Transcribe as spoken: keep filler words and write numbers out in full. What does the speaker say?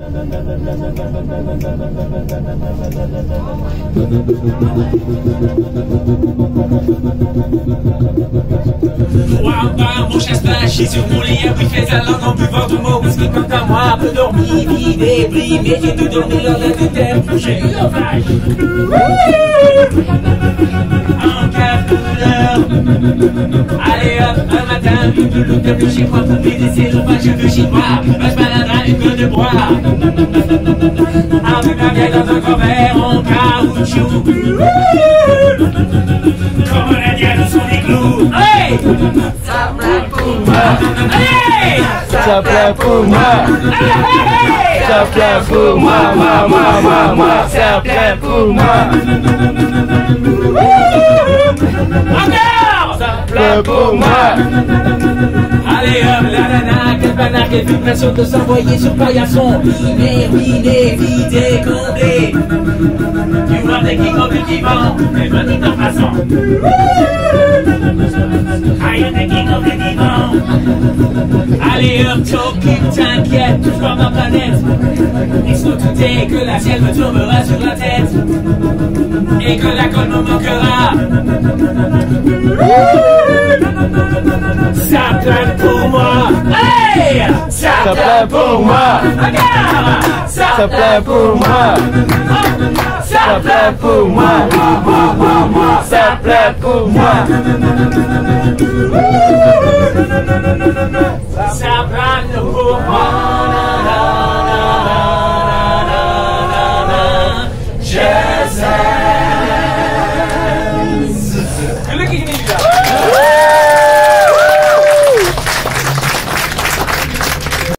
Mon chat splashé sur mon lit, a pris fait sa langue en buvant tout mon whisky. Quant à moi, peu dormi, vidé, brimé, j'ai tout dormi lors d'un de thème. J'ai eu l'orage. En cave couleur. Allez hop, un matin, une douloute de plus chez moi pour m'aider ses jours, pas cheveux chinois. Je baladera une queue de bois. Avec ma vieille dans un grand verre en caoutchouc. Comme la diane sous les clous. Hey! Ça plaît pour moi. Hey! Ça plaît pour moi. Ça plaît pour moi, moi, moi, moi, moi. Ça plaît pour moi. Encore! Ça plaît pour moi. Allez hop, la nana, quelle banane, quelle vibration de s'envoyer sur paillasson. Miné, miné, vidé, condé. Tu vois des qui ont qui vont, mais venez en passant. Aïe, des qui ont qui vont. Allez hop, t'occupe, t'inquiète, touche pas ma planète. Laisse-nous douter que la ciel me tombera sur la tête. Et que la colle me manquera. Ça plaît pour moi. Hey! Ça plaît pour moi. Regarde! Ça plaît pour moi. Ça plaît pour moi. Ça plaît pour moi. Ça plaît pour moi.